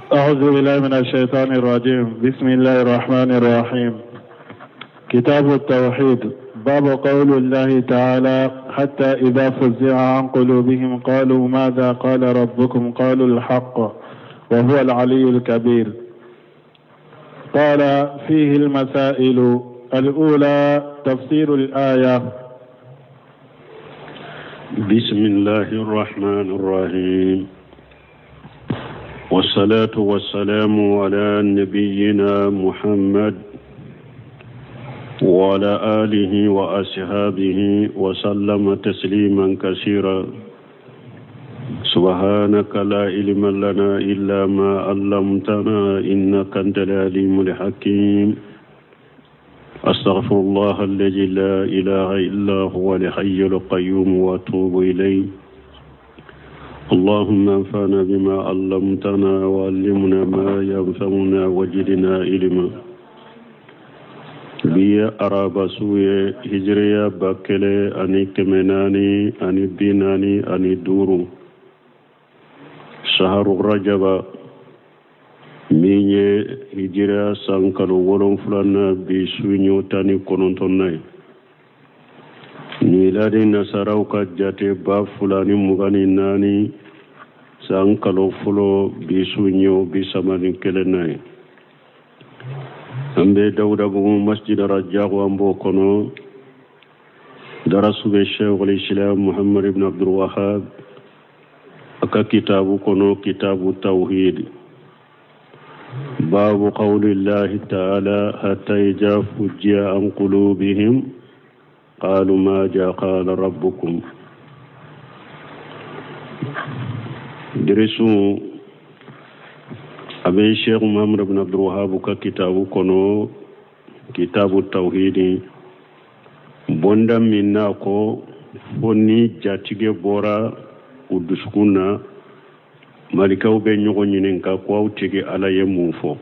أعوذ بالله من الشيطان الرجيم. بسم الله الرحمن الرحيم. كتاب التوحيد. باب قول الله تعالى: حتى إذا فزع عن قلوبهم قالوا ماذا قال ربكم قالوا الحق وهو العلي الكبير. قال: فيه المسائل. الأولى تفسير الآية. بسم الله الرحمن الرحيم، والصلاة والسلام على نبينا محمد وعلى آله وأصحابه وسلم تسليما كثيرا. سبحانك لا علم لنا إلا ما علمتنا إنك أنت العليم الحكيم. أستغفر الله الذي لا إله إلا هو الحي القيوم وأتوب إليه. اللهم انفعنا بما علمتنا وعلمنا ما ينفعنا وزدنا علما. بي أرابا سوية هجرية باكلة أني كمناني أني بيناني أني دورو شهر رجب ميني هجرية سانكالو ولون فلانا بسوينيو تاني كونونتوناي ميلادي نصاراو كجاتي باب فلاني مغاني ناني سانكالو فلو بسوينيو بساماني كلناي. ambe dawda go masjid rajaq wa mbokono darasu be Cheikh al-Islam Muhammad ibn Abdul Wahhab aka kitabu kono kitabu tawhid. babu qawli Allah ta'ala hatta idha fujja an qulubihim qalu ma ja qala rabbukum. dirisu abe Cheikh Muhammad ibn Abdul Wahhab ka kitabu kono kitabu tawhidi bonda minna ko fonni jatige bora uduskuna malikaw be nyogo nyinen ka ko awtige ala yemu fo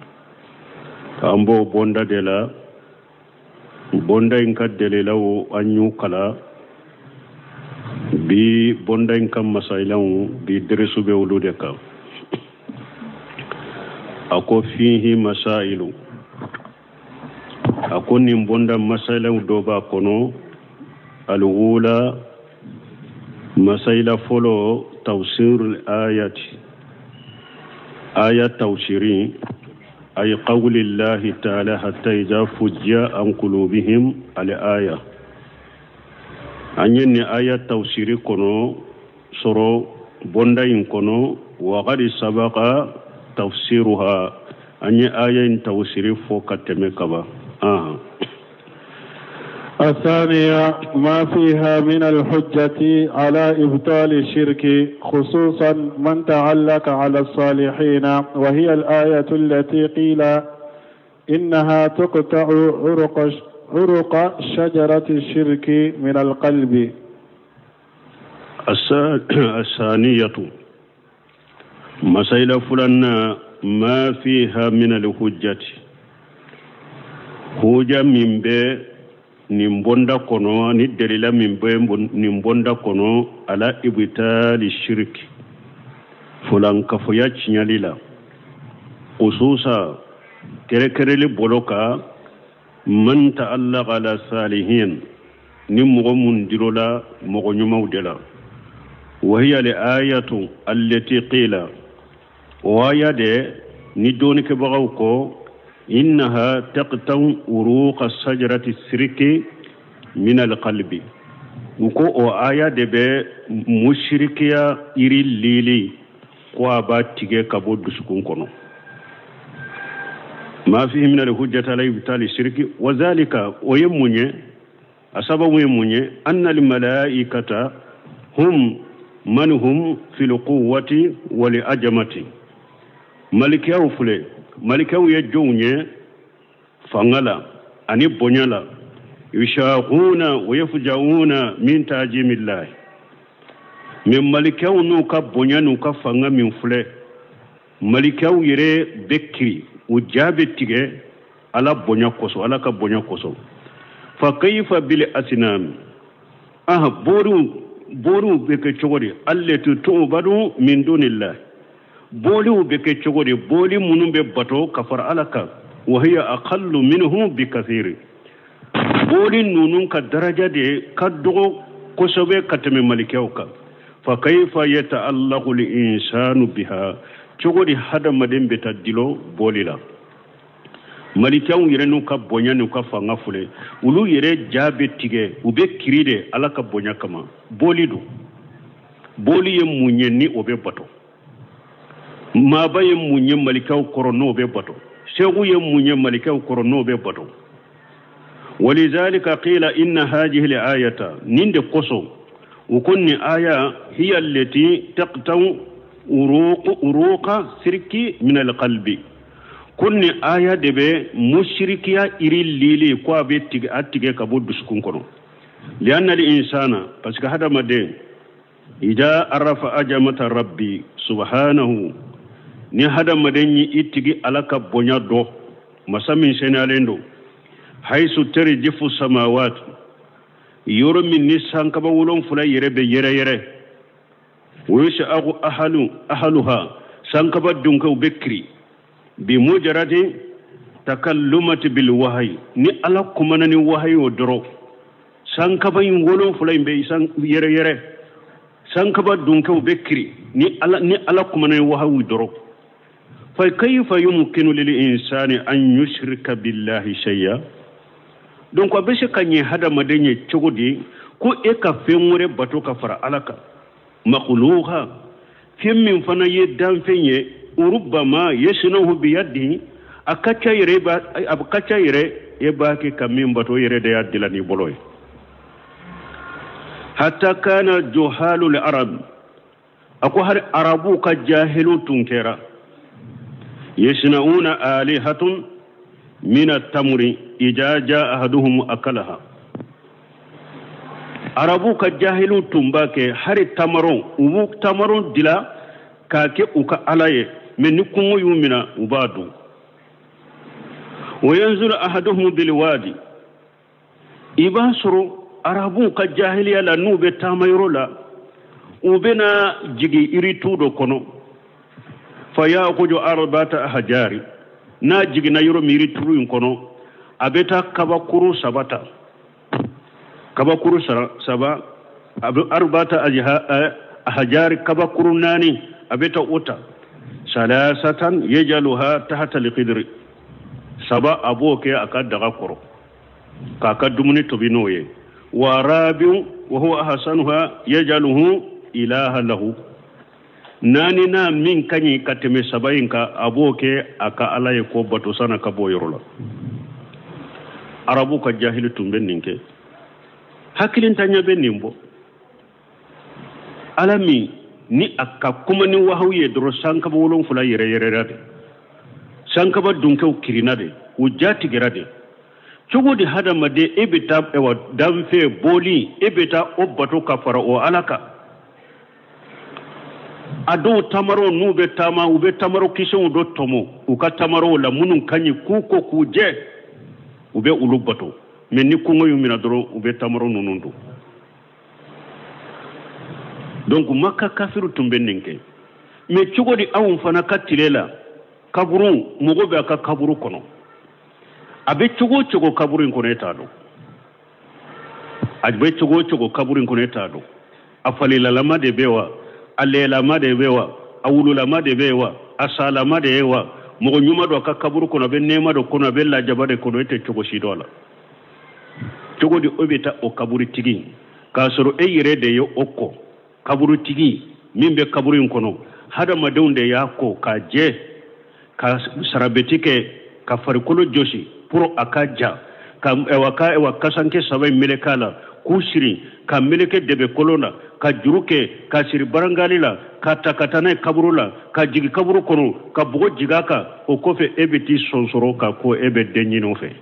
ambo bonda de la bonda in ka dele lawo anyu kala bi bonda in kam masailaw bi dresu be wulude ka ako fihi masailu ako nimbonda masailu doba kono. alula masaila folo tafsirul ayati ayat tawsiri ay qawli llahi ta'ala hatta idha fujja an qulubihim al aya anyen ayat tawsiri kono soro bonda in kono wa qad sabaqa تفسيرها أني آية توسير فوق التمكبة. الثانية ما فيها من الحجة على إبطال الشرك خصوصا من تعلق على الصالحين، وهي الآية التي قيل إنها تقطع عرق شجرة الشرك من القلب. الثانية مسائل فلان ما فيها من الحجة حجة من بي نمبوندا كونو ندريلا من بي نمبوندا كونو على إبطال الشرك فلان كفويا تشناليلا خصوصا كركرلي بولوكا من تعلق على الصالحين نمغو مندرولا مغو نمو دلا، وهي الآية التي قيل وآية دي ندونك بغوكو إنها تقطع عروق الشجرة الشرك من القلب. وكو آية دي بي مشركيا إري الليلي قوابا تيجي كابود سكون كونو ما فيه من الحجة على إبطال الشرك. وذلك ويموني أسبب ويموني أن الملائكة هم من هم في القوة والأجمة. ملكاو فلي ملكاو يجوني فانغلا أني بنيالا يشاقون ويفجعون من تعجيم الله. من ملكاو نوكا بنيا نوكا فانغا من فلي ملكاو يري بكري وجابتك على بنيا كوسو على كبنيا كوسو. فكيف بالأسنان بورو beke chogori allati tu'badu min dunillah بولي وبك تشغل بولي منو ببطو كفر عليك وهي أقل منه بكثير بولي نونون كدرجة دي كدغو كسبه كتم ملكيوك فكيف يتألق الإنسان بها تشغل هذا مدين بتدلو بولي لا ملكيو يرنو كبونيا نوكا فانغافولي ولو يري جابي تيجي وبي كريدي على كبونيا كما بولي دو بولي يمونيني وبي بطو ما با يموني ملكيو كورونو وبي بطو شيخو يموني ملكيو كورونو وبي بطو ولذلك قيل إن هذه الآية نند قصو وكن آية هي التي تقطع أروق سركي من القلب كن آية دبي مشركيا إري الليلي كوابي أتيجي كبود بسكون كنو لأن الإنسان بس هذا مدين إذا عرف أجمة ربي سبحانه ni hada madenyi itigi alaka bonya do masamin senalendo haisu tari jifu samawat yoro min nisan kaba wulon fula yere be yere wuyusha aku ahaluha sankaba dunka ubekri bi mujarati takallumati bil wahyi ni ala kumana ni wahyi odoro sankaba yin wolon fula be san yere sankaba dunka ubekri ni ala kumana ni wahyi odoro فكيف يمكن للإنسان أن يشرك بالله شيئا donc abeshe kanye hada madenye chogodi ko eka femure bato ka fara alaka makhluqa fimmin fana ye danfenye urubama yashnahu bi yadi akacha yere ba abakacha yere e baake kamin bato yere de yadilani boloy hatta kana juhalul arab ako har arabu ka jahilu tunkera يصنعون آلهة من التمر إذا جاء أحدهم أكلها أرابوك الجاهل تنباك هر التمرون وبوك تمرون دلا كاكي أكا علي من نكم يومنا وبادو وينزل أحدهم بالوادي إباسرو أرابوك الجاهل يلا نوبة تاميرولا وبنا جيجي إريتو دو كنو فيأخذ أربعة أحجار ناجي نيرو ميري تروين كونو أبتا كباكورو سباتا كباكورو سبا أربعة أحجار كباكورو ناني أبتا أوتا ثلاثة يجعلها تحت القدر سبا أبوكي أكاد دغاكورو كاكاد دمني تبينوي ورابع وهو أحسنها يجعله إله له nani na min kanyi kateme sabayin ka aboke aka alaye ko bato sana ka boyorola arabu ka jahilu tumben ninke hakilin tanya ben nimbo alami ni akka kuma ni wahawiye doro sanka ba wolon fula yere rade sanka ba dunke kirinade wujati gerade chogodi hada made ebita ewa damfe boli ebita obato ka fara o alaka ado tamaro nube tama ube tamaro kisho do tomo uka tamaro la munun kanyi kuko kuje ube ulubato menni kungo yumina doro ube tamaro nunundu donc makka kafiru tumbeninke me chugodi awun fana katilela kaburu mugobe aka kaburu kono abe chugo kaburu kono etado abe chugo kaburu kono etado afalila lama de bewa alela made bewa awulula made bewa asala made ewa mo nyuma do ka kaburu kono be nema do kono be la jabade kono ete chogo shidola chogo di obeta o kaburu tigi ka soro e yire de yo okko kaburu tigi mimbe kaburu kono hada madonde yako ka je ka sarabetike ka farikolo joshi pro akaja ka ewa kasanke sabai melekala kushiri ka meleke debe kolona ka juruke ka siri barangalila ka takatane kaburula ka jigi kaburu kono ka bugo jigaka o kofe ebeti sonsoro ka ko ebe denyino fe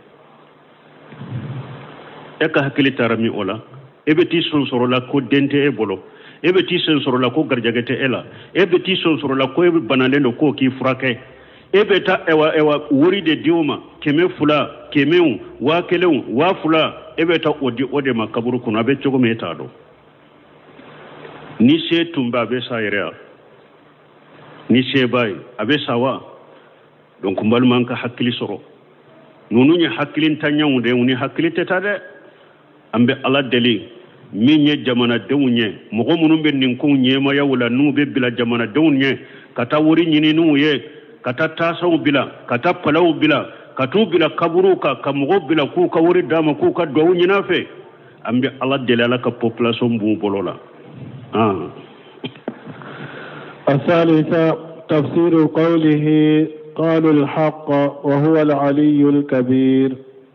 eka hakili tarami ola ebeti sonsoro la ko dente e bolo ebeti sonsoro la ko garjagete ela ebeti sonsoro la ko ebe banalendo ko ki frake ebeta ewa wori de dioma keme fula kemeu wa keleu wa fula ebeta ode makaburu kuno abe chogo metado ni se tumba be sayrea ni sebay abe sawa donc mbal manka hakkili soro nunu nya hakkilin tanyaw de uni hakkilite tade ambe ala deli minye jamana dewnye mogo munum be nin ko nyema yawla nu be bila jamana dewnye kata wori nyini nu ye kata tasaw bila kata palaw bila katu bila kaburu ka mogo bila ku ka wori dama ku ka do nyina fe ambe ala deli ala ka population bu bolola الثالثة تفسير قوله قالوا الحق وهو العلي الكبير.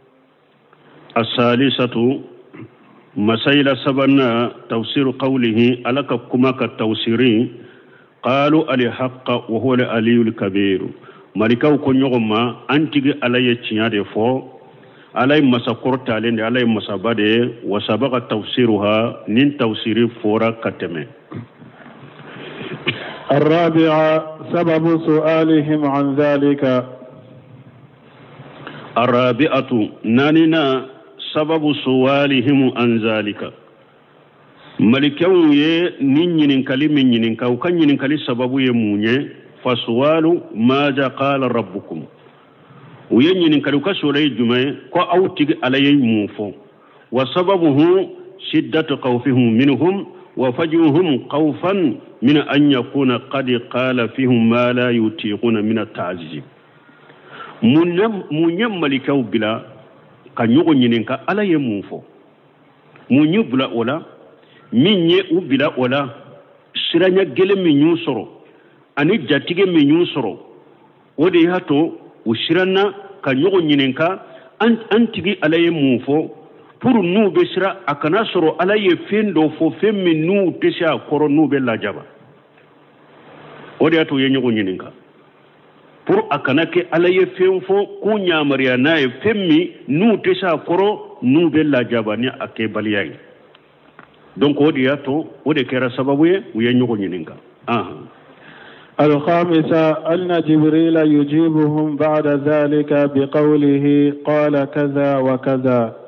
الثالثة مسائل سبنا تفسير قوله ألك كما كالتوسيرين قالوا الحق وهو العلي الكبير مالكاو كنيوما أنتي على يتشياد فو على مساكورت على مسابده وسبق تفسيرها نين تفسير فورا كتمه. الرابعة سبب سؤالهم عن ذلك. الرابعة ناننا سبب سؤالهم عن ذلك ملكو يه نين كلي من كاو كان كلي سبب يمونye فسؤال ماذا قال ربكم وين كلو كسولي جمع كو اوتي علي موفو وسببه شدة خوفهم منهم وفجوهم خوفا من أن يكون قد قال فيهم ما لا يطيقون من التعذيب من ملكو بلا كان يغنينك على يموفو من يبلا ولا من يبلا ولا سرانيا جل من يوسرو أني جاتيجي من يوسرو ودي هاتو وسرانا كان يغنينك أنتي على يموفو pour nous besira akana soro ala ye fendo fo femmi nu tesha koro nu be lajaba odi ato ye nyugo nyininka pour akana ke ala ye femfo ku nyamariya na ye femmi nu tesha koro nu be lajaba ni ake baliyai donc odi ato odi kera sababu ye nyugo nyininka الخامسة أن جبريل يجيبهم بعد ذلك بقوله قال كذا وكذا.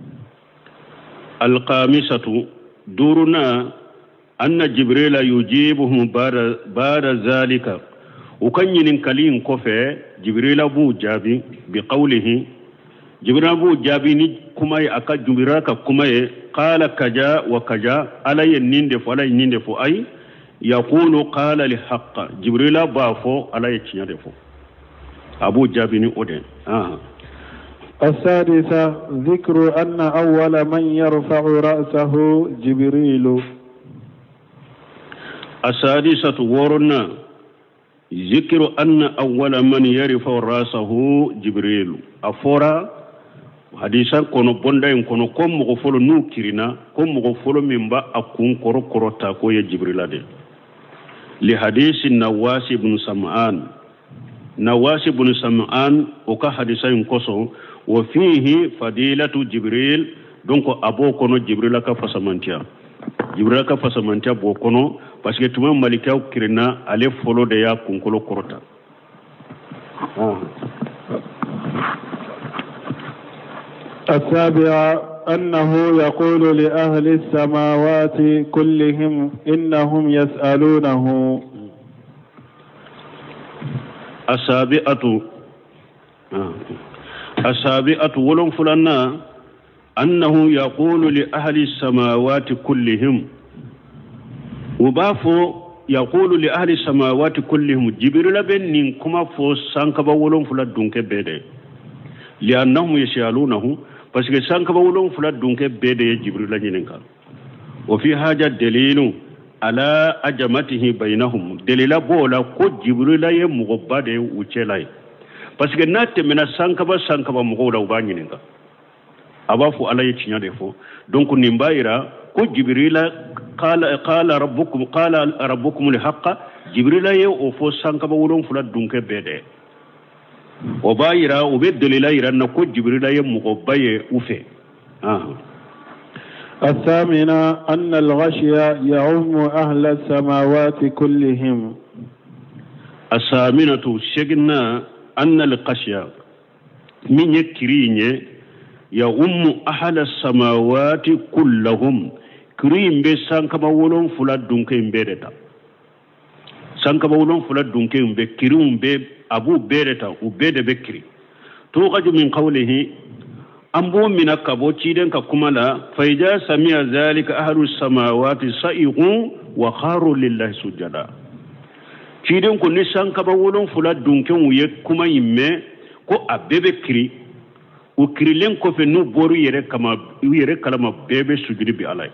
الخامسة دورنا أن جبريل يجيبهم بعد ذلك وكان ينكلين كفى جبريل أبو جابي بقوله جبريل أبو جابي كما أكا جبراك كما قال كجا وكجا على ينندف على ينندف أي يقول قال لحق جبريل بافو على يتشندف أبو جابي نؤدن السادسة ذكر أن أول من يرفع رأسه جبريل. السادسة ورنا ذكر أن أول من يرفع رأسه جبريل أفورا حديثا كونو بوندا كونو كوم مغفولو نو كيرنا كوم مغفولو ممبا أكون كورو كورو تاكو يا جبريل دي لحديث النواس بن سمعان نواس بن سمعان وكا حديثا ينكسو وفيه فضيلة جبريل دونك أبو كونو جبريل كفاسمانتيا جبريل كفاسمانتيا بو كونو باسكو توما مالكاو كيرنا علي فولو ديا كونكولو كروتا السابعة أنه يقول لأهل السماوات كلهم إنهم يسألونه. السابعة ولم فلنا أنه يقول لأهل السماوات كلهم وبافو يقول لأهل السماوات كلهم جبريل بن كما فو سانكبا ولم فلا دونك بيدي لأنهم يسألونه بس سانكبا ولم فلا دونك بيدي جبريل نينكا وفي حاجة دليل على أجمته بينهم دليل بولا كو جبريل يمغبادي وچلاي parce que na temena sankaba mugola ubanyininga abafu ala yichinya defo donc nimbaira ko jibrila qala rabbukum lihaqqa jibrila ye ofo sankaba wulon fula dunke bede o bayira o be delila ira na ko jibrila ye mugobaye ufe الثامنة أن الغشي يعم أهل السماوات كلهم. الثامنة شجنا أن القشية من يكرين يغم أهل السماوات كلهم كريم بسان كما ولون فلا دونك إمبيرتا sankaba wolon fula dunke be kirum be abu bereta u bede be kiri to qaju min qawlihi ambo minaka bo ciden ka kumala fa ija sami'a zalika ahlu samawati sa'iqu wa kharu lillahi sujada ciden ko ni sankaba wolon fula dunke uye kuma yimme ko abebe kiri o kirilen ko fe no boru yere kalama bebe sujudi bi alay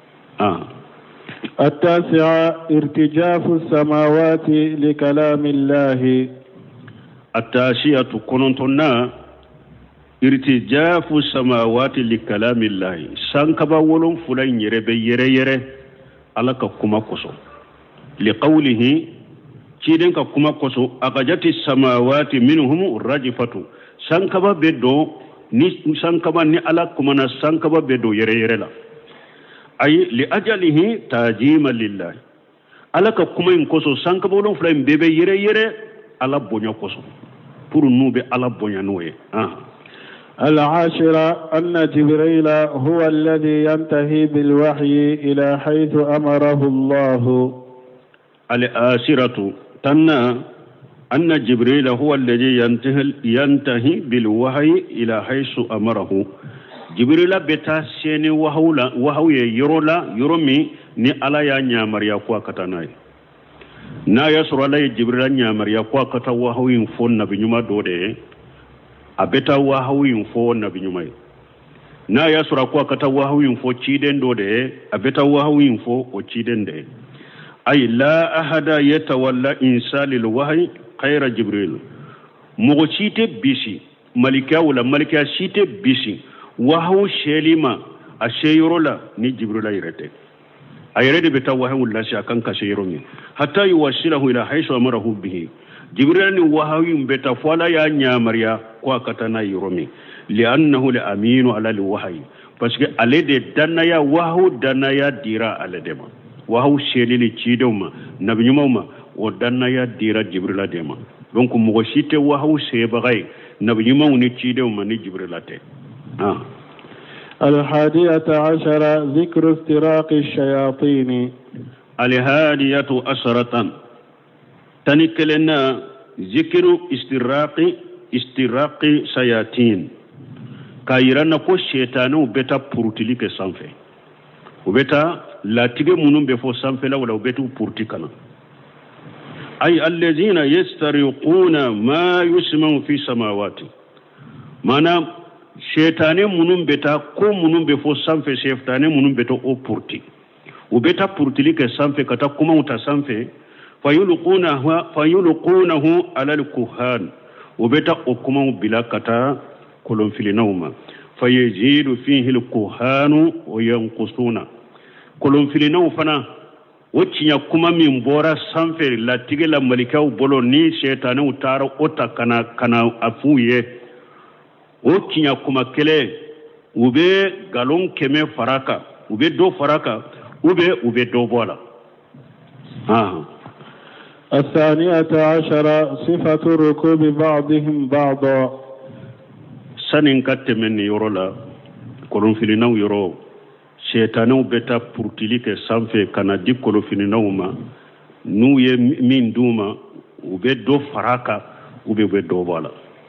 التاسعة ارتجاف السماوات لكلام الله. التاسعة كنتنا ارتجاف السماوات لكلام الله سانكبا ولون فلان يري على كما كوسو لقوله كيدن كما كوسو أخرجت السماوات منهم الرجفة سانكبا بدو ni sankaba ni ala kumana sankaba bedo yere la ay li ajalihi tajima lillahi ala ka kuma in koso sankaba don fla bebe yere ala bonya koso pour nube ala bonya noye العاشرة أن جبريل هو الذي ينتهي بالوحي إلى حيث أمره الله. العاشرة تنا أن جبريل هو الذي ينتهي بالوحي إلى حيث أمره. جبريل بتا سيني وهو يرمي ni ala ya nyamar ya kwa katanaye na yasura la jibril nyamar ya kwa kata wahawin fon na binyuma dode abeta wahawin fon na binyuma na yasura kwa kata wahawin fo ciden dode abeta wahawin fo o ciden de ay la ahada yatawalla insalil wahyi khayra jibril mogo cite bisi malika wala malika cite bisi wahaw shelima a sheyrola ni jibril ayrete ayrede beta wahaw la shakan ka sheyromi hatta yuwashilahu ila haythu amarahu bihi jibril ni wahaw beta fala ya nyamariya kwa katana yromi li'annahu la aminu ala alwahyi parce que alede danaya wahaw danaya dira aledema wahaw shelili cidoma nabinyuma o danaya dira jibril dema donc mogo cite wahaw sebagay nabinyuma ni cidoma ni jibril te الحادية عشرة ذكر استراق الشياطين. الحادية عشرة تنكلنا ذكر استراق شياطين كايرانا كو شيطانو بيتا بورتيليك سانفي وبيتا لا تيجي منون بفو سانفي لا ولا بيتو بورتيكانا أي الذين يسترقون ما يسمع في السماوات معنى شيطاني منون بيتا كو منون بفو سانفي شيطاني منون بيتا او بورتي وبيتا بورتيليك سانفي كتا كوما وتا سانفي فيلقونه على الكهان وبيتا او كوما بلا كتا كولون فيلينوما فيزيد فيه الكهان وينقصون كولون فيلينو فنا وتشيا كوما من بورا سانفي لا تيجي لا ملكاو بولو ني شيطانو تارو اوتا كنا افويه وتشيا كوما كله وبي غالون كيمي فراكا وبي دو فراكا وبي دو بولا الثانية عشرة صفة ركوب بعضهم بعضا. سنين كتمن يرولا كولون فيلينو يرو شيطانو بيتا بورتيليك سانفي كانا دي كولون فيلينو ما نوye min duma ube do faraka ube do bala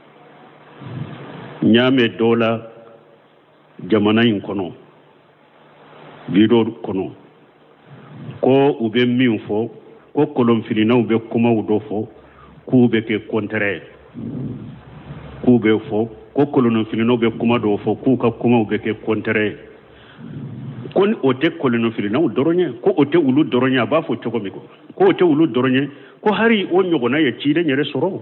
nyame dola jamana yin kono bido kono ko ube min fo ko kolon filina ube kuma udo fo ku ube ke kontre ku ube fo ko kolon filina ube kuma do fo ku ka kuma ube ke kontre kon ote kolon filina u doronye ko ote ulu doronye ba fo choko miko ko ote ulu doronye ko hari o nyogona ya chide nyere soro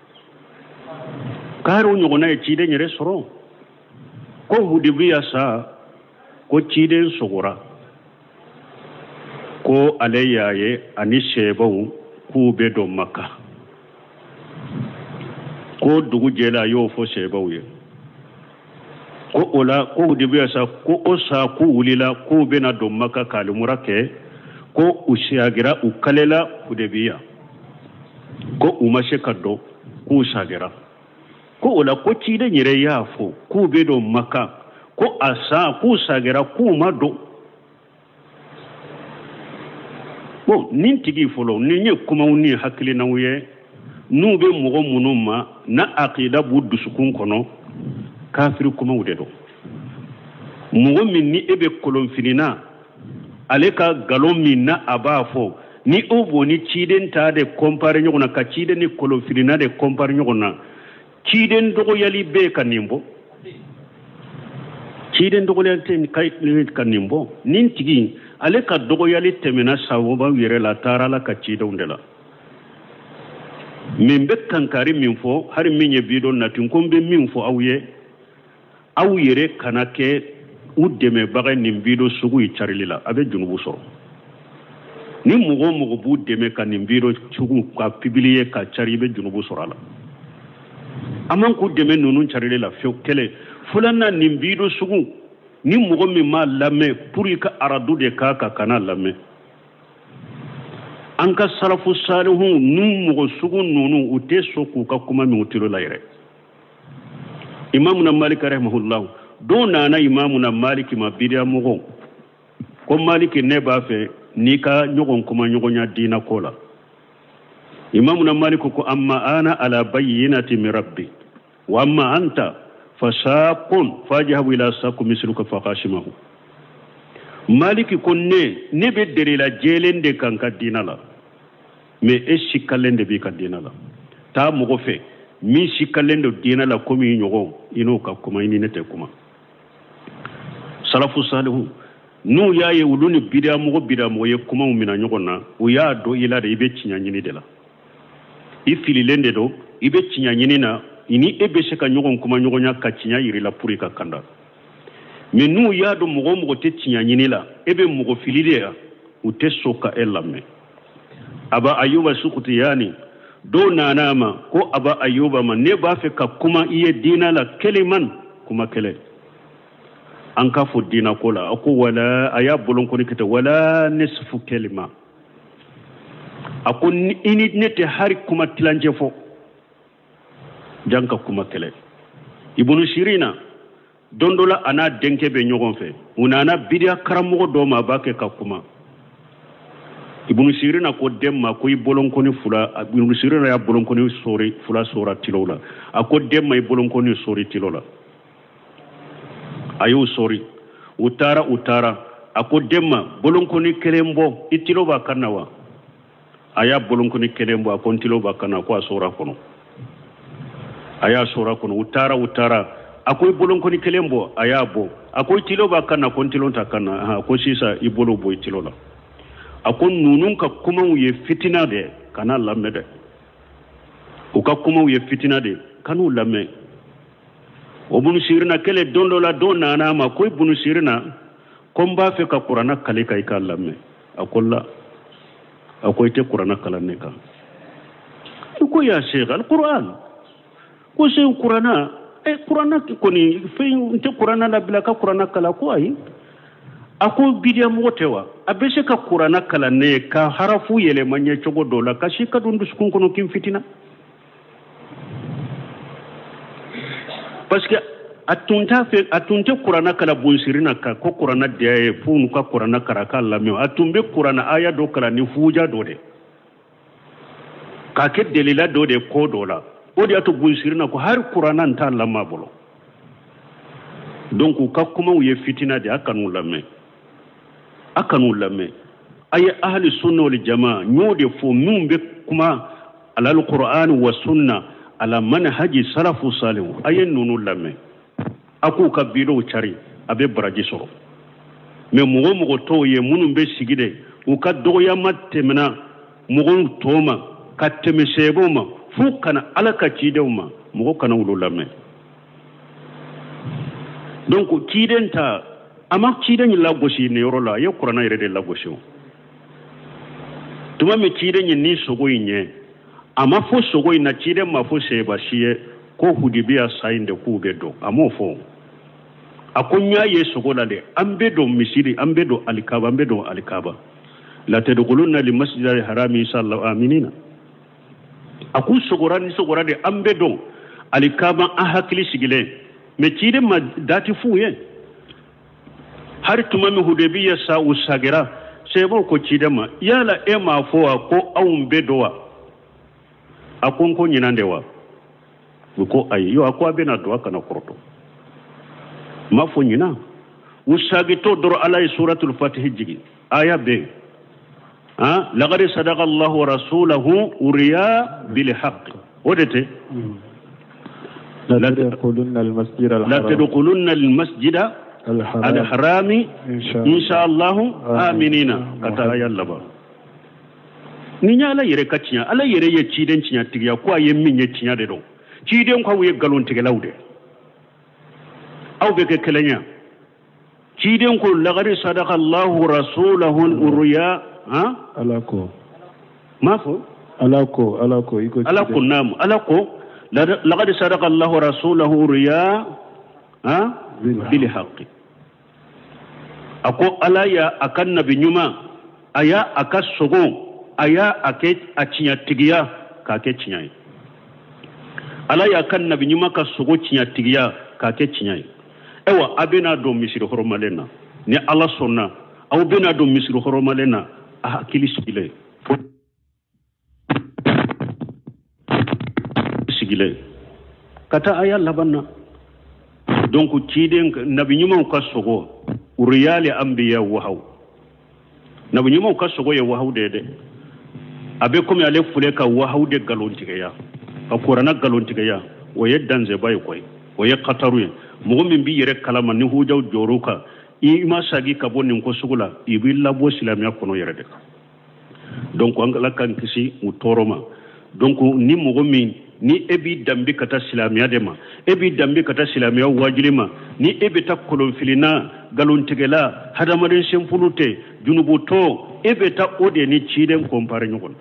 karo nyogona ya chide nyere soro ko hudibiya sa ko chide sogora ko alayaye ani shebawu ku be do makka ko dugu jela yo fo shebawu ye ko ola ko dibiya sa ko osa ku ulila ko be na do makka kalimurake ko ushagira ukalela kudebiya ko umashe kaddo ku shagira ko ola ko chide nyire yafo ku be do makka ko asa ku shagira ku mado bon nin tigi folo ni nye kuma ni hakili na wuye nu be mogo munuma na aqida bu dusukun kono kafir kuma wude do mogo min ni ebe kolon finina ale ka galon min na abafo ni obo ni ciden ta de compare nyona ka ciden ni kolon finina de compare nyona ciden dogo yali be kanimbo ciden dogo yali ten kay kanimbo nin tigi ale ka dogo yali temena sawoba wire la tara la ka ciden undela min be kankari min fo har min ye bidon natin ko be min fo aw yere kana ke u deme baga nin bido sugu i charilila abe junubu soro ni mugo bu deme ka nin bido sugu ka pibiliye ka chari be junubu soro ala aman ku deme nunun charilila fe kele fulana nin bido sugu ni mugo mi ma lame puri ka aradu de ka kana lame an ka salafu salihu nu mugo sugu nunu ute soku ka kuma mi utilo layre imamuna malik rahimahullah do nana imamuna malik ma bidia mugo ko malik ne ba fe ni ka nyogon kuma nyogonya dina kola imamuna malik ko amma ana ala bayyinati min rabbi wa amma anta fasaqun fajhabu ila saqu misluka faqashimahu malik ko ne be derila jelende kan ka dina la me eshikalende bi ka dina la ta mugo fe mi shikalendo dina la komi nyogo ino ka kuma ini nete kuma salafu salihu nu ya ye wuluni bida mo ye kuma mina nyogo na o ya do ila de ibe cinya nyini de la ifili lende do ibe cinya nyini na ini ebe se ka nyogo kuma nyogo nya ka cinya yiri la puri ka kanda me nu ya do mo te cinya nyini la ebe mo filide ya ute soka elame aba ayuba sukuti yani do nanama ko aba ayuba man ne ba fe ka kuma iye dina la keliman kuma kele an ka fu dina ko la ko wala aya bulon ko nikata wala nisfu kelima akon ini nete hari kuma tilanje fo janka kuma kele ibnu sirina dondola ana denke be nyogon fe unana bidia karamo do ma ba ke ka kuma ibnu sirina ko demma ko bolonkoni fula ibnu sirina ya bolonkoni sori fula sora tilola ako demma bolonkoni sori tilola ayo sori utara ako demma bolonkoni kelembo itiloba kanawa aya bolonkoni kelembo ako tiloba kana ko sora kono aya sora kono utara ako bolonkoni kelembo aya bo ako tiloba kana ko tilonta kana ko sisa ibolo boy tilola akon nunun ka kuma ye fitina de kana lamme de o ka kuma ye fitina de kanu lamme o bunu sirina kele dondola donna na ma ko bunu sirina komba fe ka qur'ana kale kai ka lamme akolla akoy te qur'ana kala ne ka ko ya sheikh alquran ko se qur'ana qur'ana ko ni fe te qur'ana la bila ka qur'ana kala ko ay ako bidia motewa abese ka qur'ana kala ne ka harafu yele manye chogo dola ka shi ka dundu sukun kono kim fitina parce que atunte qur'ana kala bonsirina ka ko qur'ana de funu ka qur'ana kara kala me atumbe qur'ana aya do kala ni fuja do de ka ke delila do de ko dola odi atu bonsirina ko har qur'ana ta lamma bolo donc ka kuma uye fitina de akanu lamme ay ahli sunna wal jamaa nyode fo numbe kuma ala alquran wa sunna ala manhaji salafu salih ay nunu lamme aku ka bido chari abe baraji soro me mugo to ye munumbe sigide u ka doya matemna mugo toma ka temeseboma fu kana alaka cidewma mugo kana wulu lamme donc cidenta ama ciden la gosi ne yorola ye qur'ana yere de la gosi tuma me ciden ni sogo yin ama fo sogo ina ciden ma fo se ba shiye ko hudibiya sayinde ku bedo amo fo akonya ye sogo la de ambedo misiri ambedo alikaba la tadkhuluna li masjidil harami sallallahu aminina aku sogora de ambedo alikaba ahakli sigile me ciden ma dati fuye har tuma mi hudebiya sa usagira sebo ko cidema yala e ma fo ko awum bedowa akon ko nyinandewa ko ay yo akwa bena do kana korto ma fo nyina usagito dor alay suratul fatih jigi aya be laqad sadaqa Allah wa rasuluhu uriya bil haqq ودته لا تدخلن المسجد الحرام لا تدخلن المسجد الحرام إن شاء الله آمنين كتا يلا با ninya ala yere katinya ala yere ye ciden cinya tigiya ko aye minye cinya de do ciden ko we galon tige lawde aw be ke kelenya ciden ko lagari sadaqa Allah rasuluhu urya alako mafo alako iko alako nam alako laqad sadaqa Allahu rasulahu riya bil haqqi ako alaya akan nabi nyuma aya akasogo aya ake acinya tigiya ka ke cinyai alaya akan nabi nyuma ka sogo cinya tigiya ka ke cinyai ewa abena do misiri horomalena ni ala sonna aw bena do misiri horomalena akili sigile kata aya labanna donc ciden nabi nyuma ka sogo uriyali anbiya wahaw nabi nyuma ka sogo ya wahaw de abe komi ale fule ka wahaw de galontiga ya ka korana galontiga ya o yeddan ze bay koy o ye qataru mo min bi yere kalama ni hujaw joruka i ma sagi ka bonin ko sugula ibilla bo islamia kono yere de donc angala kan kisi mu toroma donc ni mo min ni ebi dambi kata silamiya de ma ebi dambi kata silamiya wajilima ni ebi ta kolon filina galon tigela hadamaden sempulute junubu to ebe ta ode ni ciden compare nyogon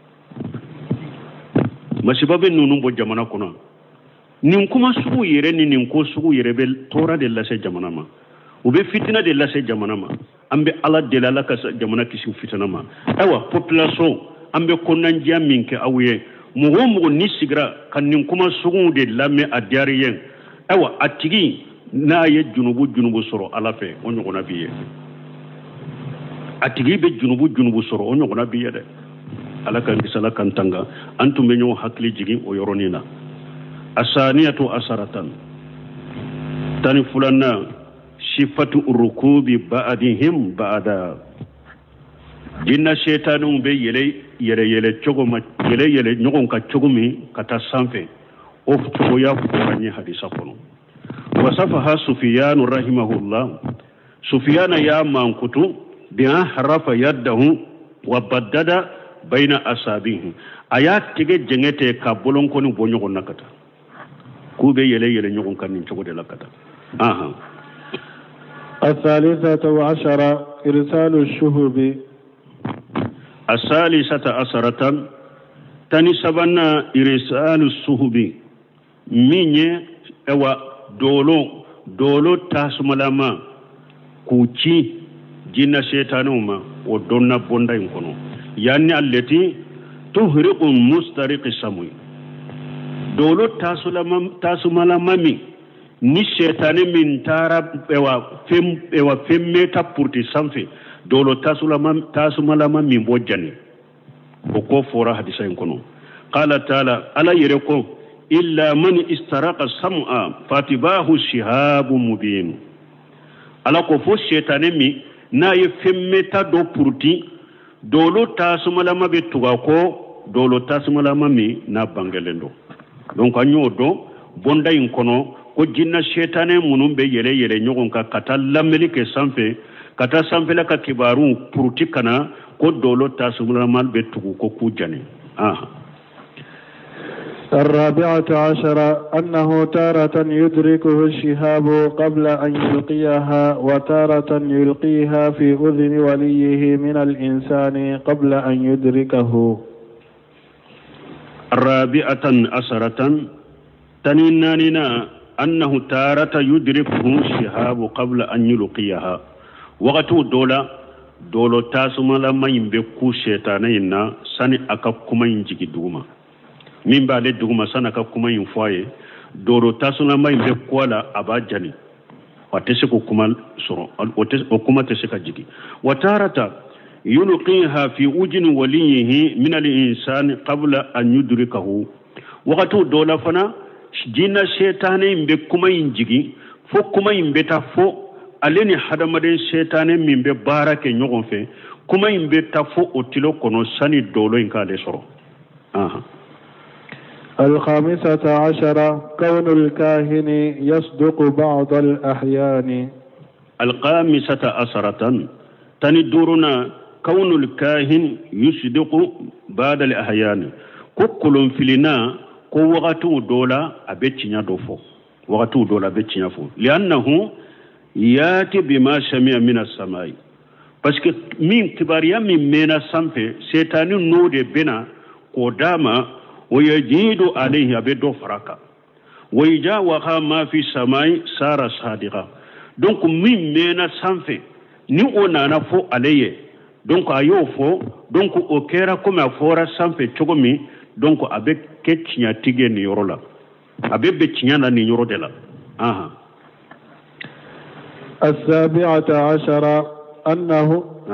masibabe nunu bo jamana kono nin kuma sugu yere ni nin ko sugu yere be tora de lase jamana ma ube fitina de lase jamana ma ambe ala de la ka jamana kisi fitina ma awa population ambe konan jaminke awye mugo ni sigira kan nin kuma sugu de lame a diariyen awa atigi na ye junubu soro ala fe on nyogona biye atigi be junubu soro on nyogona biye de ala kan kisala kan tanga antum be nyo hakli jigi o yoronina asaniyatu asaratan tani fulanna sifatu rukubi ba'dihim ba'da jinna shaytanu be yele chogoma yele nyogon ka chogomi kata sanfe of chogo ya furani hadisa kono wasafaha sufyan rahimahullah sufyan ya mankutu bi harafa yadahu wa baddada baina asabihi ayat tige jengete ka bolon koni bonyogon nakata kube yele nyogon kan chogo de lakata aha الثالثة عشرة إرسال الشهب الثالثة عشرة تاني سبنا إرسال الشهب ميني اوا دولو تاسمالما كوشي جنة شيطانوما ودونا بوندا ينكونو يعني التي تهرق مسترق السموي دولو تاسمالما مي ni shetane min tara ewa femme ta purti sanfe dolo tasumalama min bojjani ko fora hadisa en kono qala taala ala yereko illa man istaraqa sam'a fatibahu shihabun mubin ala ko fo shetane mi na ye femme ta do purti dolo tasumalama be tuga ko dolo tasumalama mi na bangelendo donc anyo do bonda en kono ko jinna shetane munum be yele nyogon ka kata lameli ke sanfe kata sanfe la ka kibaru puruti kana ko dolo tasumula mal be tugu ko kujane الرابعة عشرة أنه تارة يدركه الشهاب قبل أن يلقيها وتارة يلقيها في أذن وليه من الإنسان قبل أن يدركه. الرابعة عشرة تنيناننا أنه تارة يدركه الشهاب قبل أن يلقيها وقتو دولو تاسما لما ينبكو شيطانين ساني أكاكما ينجي دوما من بعد دوما ساني أكاكما ينفاي دولو تاسما لما ينبكو على أبا جاني وتسكو كما سرو وكما تسكا جيكي وتارة يلقيها في وجن وليه من الإنسان قبل أن يدركه وقت دولا فنا جنا الشيطان بكما ينجي فكما ينبتفو أليني حدمدين الشيطان من ببارك نيوغن في كما ينبتفو أتلو كنو ساني دولو إنكا لسرو الخامسة عشرة كون الكاهن يصدق بعض الأحيان. الخامسة عشرة تندورنا كون الكاهن يصدق بعض الأحيان كل فيلنا كو وقتو دولا أبتشنا دوفو وقتو دولا أبتشنا فو لأنه ياتي بما سمع من السماء parce que min kibariya min mena sampe setani node bena kodama ويجيد عليه أبدو فرقا ويجا وخا ما في السماء سارة صادقة دونك من مينا سانفي ني أنا نفو عليه دونك أيو فو دونك أوكيرا كما فورا سانفي تشوغمي دونك أبك كتشنيا تيجي نيورولا أبك بتشنيا نيورو دلا السابعة عشرة أنه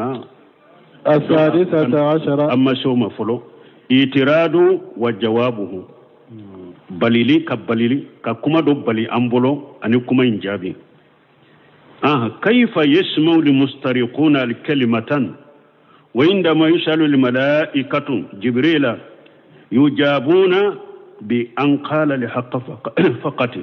السادسة عشرة أما شو مفلو إتراد وجوابه بليلي كبليلي ككما دو بلي أمبولو أني كما إنجابي كيف يسمع المسترقون الكلمة وعندما يسأل الملائكة جبريل يجابون بأن قال لحق فقط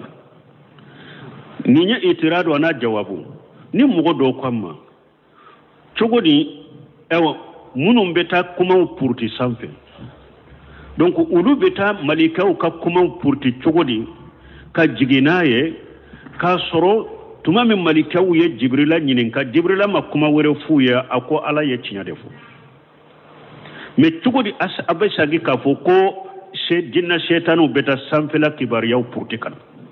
نيني إتراد وانا جوابه ni mogo do kwama chogodi ewa munum beta kuma purti sanfe donc ulu beta malikaw ka kuma purti chogodi ka jiginaye ka soro tuma min malikaw ye jibrila nyinin ka jibrila ma kuma were fuya ako ala ye cinya defo me chogodi as abashagi ka fo ko she jinna shaytanu beta sanfe la kibariyaw purti kan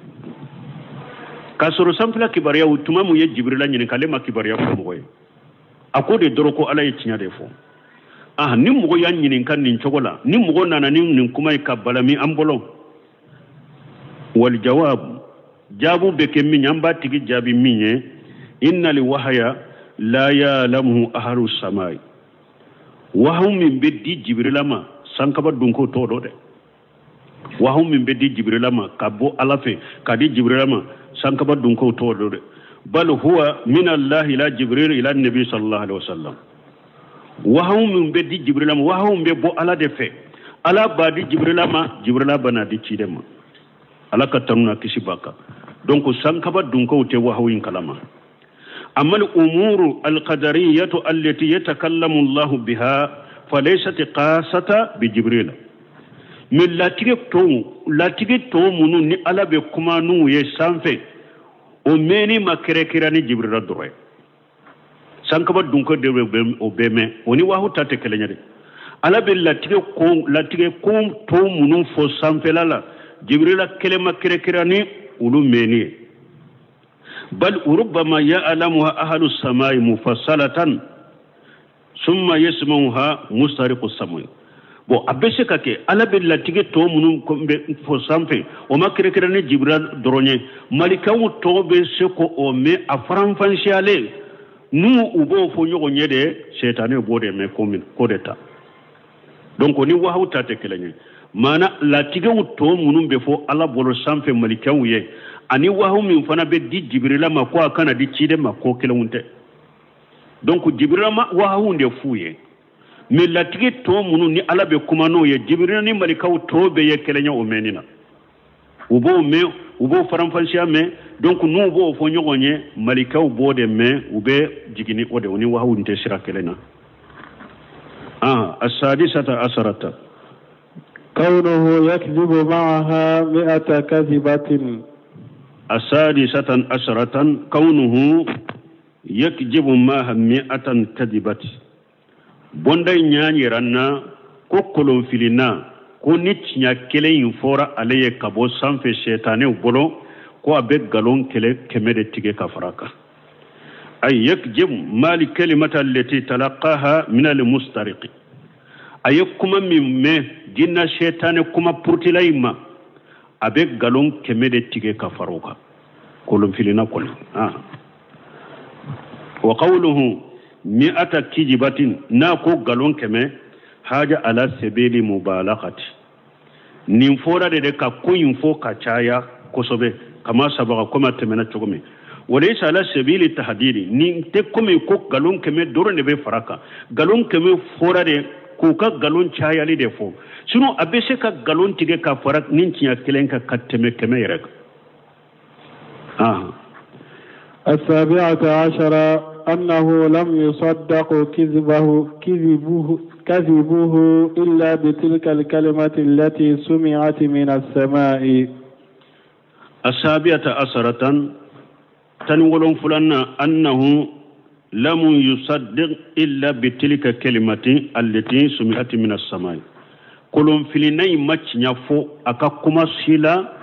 kasoro sampla kibariya utuma mu ye jibrila nyine kalema kibariya ko moye akode doroko ala ye tinya defo ni mugo ya nyine kan nin chogola ni mugo nana nin kuma ka balami ambolo wal jawab jabu beke min yamba tigi jabi minye inna li wahya la ya'lamu ahlu samai wahum min beddi jibrila ma sankaba dunko to do de wahum min beddi jibrila ma kabo alafe kadi jibrila ma sankaba dunko to do bal huwa min allah ila jibril ila nabi sallallahu alaihi wasallam wa hum be jibril ma wa hum be bo ala de fe ala badi jibril ma jibril bana di ci dem ala ka tanuna kisibaka donc sankaba dunko te wa hawin kalama amma al umuru al qadariyah allati yatakallamu allah biha falaysat qasata bi jibril min latige to munu ni ala be kuma nu ye sanfe o meni makere ni jibril dore sankaba dunko de o beme oni wahu tate kelenyade ala be latige ko to munu fo sanfe lala jibril kele makere ni ulu meni bal rubbama ya'lamuha ahlu samai mufassalatan thumma yasma'uha mustariqus samai bo abese kake ala be latige to munum ko be fo sampe o makere ni jibril doronye malikawu to be seko o me afran fansiale nu ubo fo nyogo nyede setane bode me komin kodeta donc ni wahu tate kelenye mana latige to munum be fo ala bolo sampe malikawu ye ani wahu min fana be di jibril ma ko kana di cide ma ko kelunte donc jibril ma wahu nde fuye mais latige to munu ni ala be kuma no ye jibril ni malikaw to be ye kelenya o menina ubo faramfansia me donc nu bo fo nyogonye malikaw bode me ube jigini ode oni wa hunte sira kelena as-sadisata asarata كونه يكذب معها 100 كذبة. السادسة عشرة كونه يكذب معها 100 كذبة. bonday nyaanyiranna ko kolon filina ko nit nya kele infora aleye kabo sanfe shetane bolo ko abe galon kele kemede tige kafaraka ay yakjib mali kalimata allati talaqaha min al mustariq ay kuma mimme jinna shetane kuma purtilayma abe galon kemede tige kafaruka kolon filina kol wa qawluhu mi'ata kijibatin na ko galon keme haja ala sabili mubalaghati nin fora de ka koyin fo ka caya kosobe kama sabaga koma temena chogome walaysa ala sabili tahdidi nin te kome ko galon keme doro ne be faraka galon keme fora de ko ka galon caya li de fo sino abese ka galon tige ka farak nin tiya kelen ka kateme keme yerek السابعة عشرة أنه لم يصدق كذبه إلا بتلك الكلمة التي سمعت من السماء. السابعة عشرة تنقل فلان أنه لم يصدق إلا بتلك الكلمة التي سمعت من السماء. كلهم فيلناي ماتش نفو أكاكما سيلا